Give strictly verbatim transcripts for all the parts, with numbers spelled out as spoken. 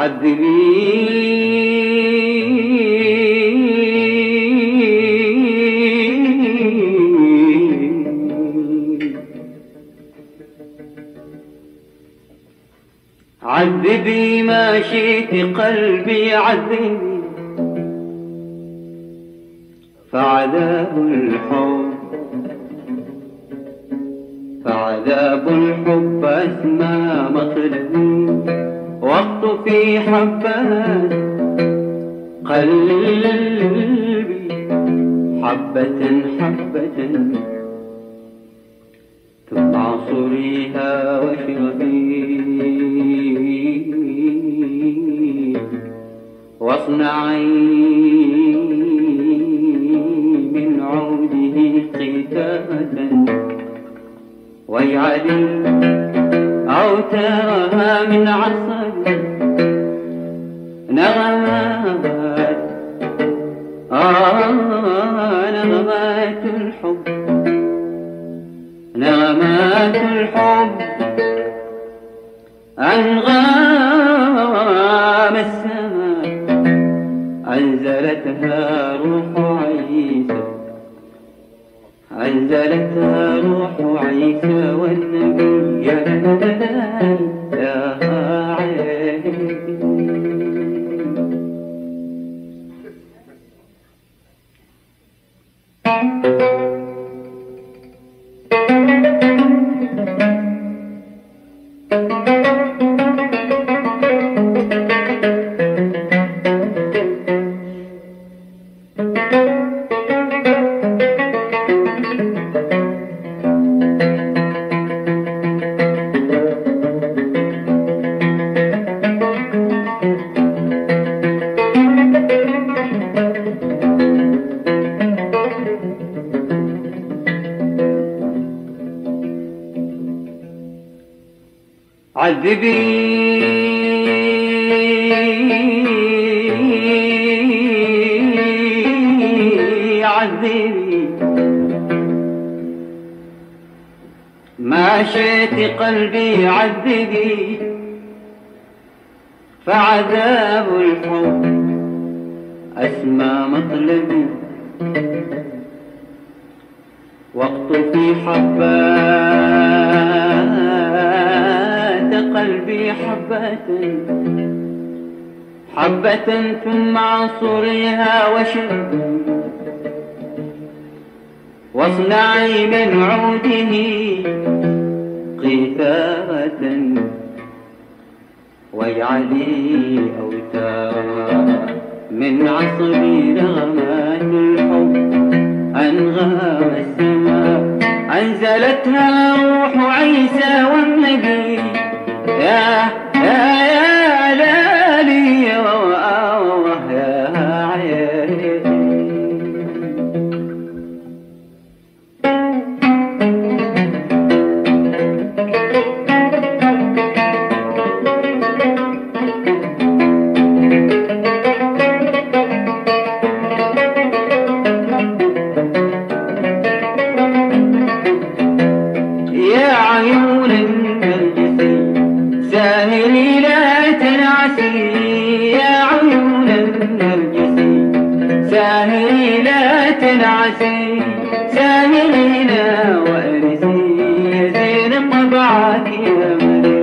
عذبي ما شئت قلبي عذبي، فعذاب الحب فعذاب الحب أسمى مطلبي، وقت في حبات قلبي، حبة حبة ثم عصريها واشربي، واصنعي من عوده قتاتا، واجعلي أوتارها من عصب نغمات، آه نغمات الحب، نغمات الحب أنغام السماء، أنزلتها روح عيسى، أنزلتها روح عيسى والنبي يا دلال يا عين. عذبي عذبي ما شئت قلبي عذبي، فعذاب الحب أسمى مطلبي، وقت في حبات قلبي حبة حبة ثم عصريها وشربي، واصنعي من عوده قيثارة، واجعلي أوتارا من عصبي نغمات الحب أنغام السماء، أنزلتها روح عيسى والنبي يا يا يا لالي يا عيني. يا عيون النرجسي ساهري لا تنعسي، يا عيون النرجسي ساهري لا تنعسي، ساهرينا وأنسي يا زين طبعك يا مريم.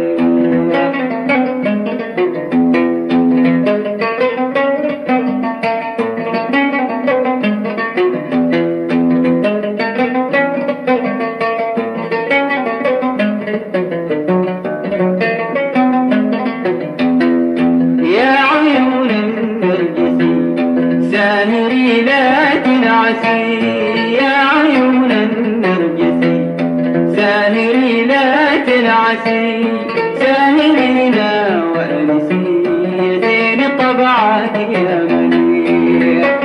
ساهري لا تنعسي، يا عيون النرجسي ساهري لا تنعسي، ساهرينا وأنسي يا زين طبعك يا منير.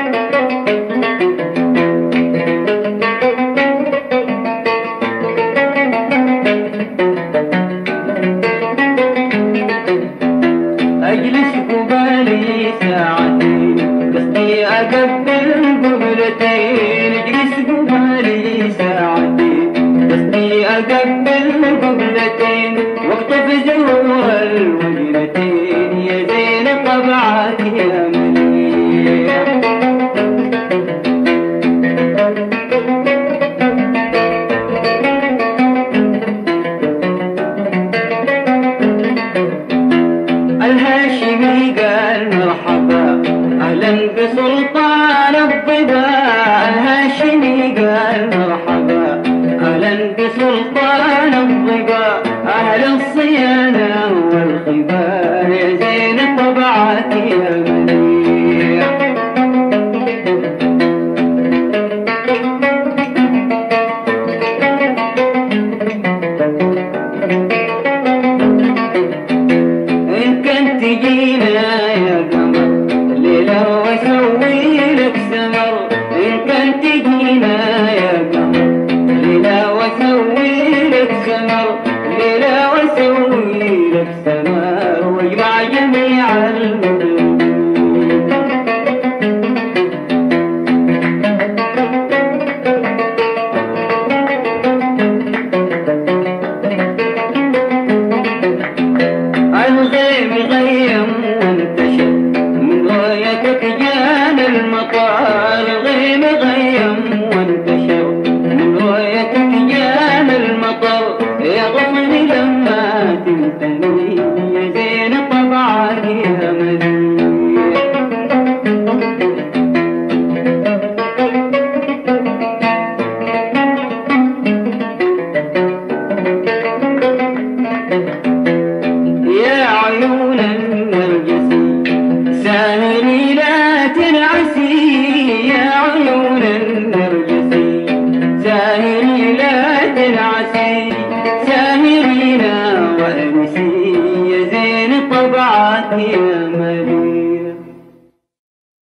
أجلس قبالي ساعتين قصدي أقبل قبلتين، اجلس قبالي ساعتين قصدي أقبل قبلتين، واقطف زهور الوجنتين يا زينب سلطان الضبا أهل الصيانة والخبا يا زين طبعك يا منير. إن كنت تجينا يا قمر ليلة وأسوي لك سمر، إن كنت تجينا يا قمر ليلة وأسوي لك سمر، ليلة وأسوي لك سمر واجمع جميع المدن. الغيم غيم وانتشر من رؤيتك جانا المطر، الغيم غيم وانتشر من رؤيتك جانا المطر، يغمني لما تنتهي يا زين طبعك يا منير. يا عيون النرجسي ساهري لا تنعسي، يا عيون النرجسي ساهري لا تنعسي، ساهرينا وانسي يا زين طبعك يا مريم.